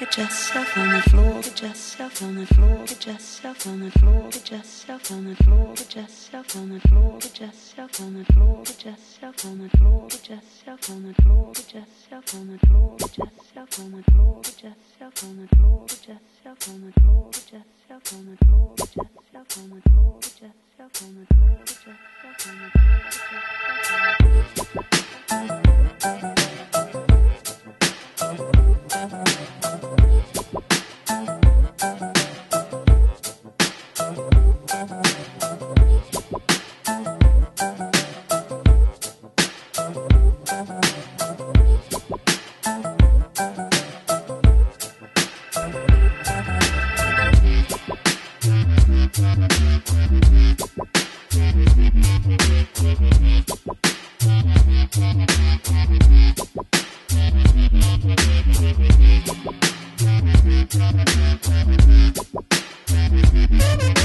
get yourself on the floor, get yourself on the floor, get yourself on the floor, get yourself on the floor, get yourself on the floor, get yourself on the floor, get yourself on the floor, get yourself on the floor, get yourself on the floor, get yourself on the floor, get yourself on the floor, get yourself on the floor, get yourself on the floor, get yourself on the floor, get yourself on the floor, get yourself on the floor.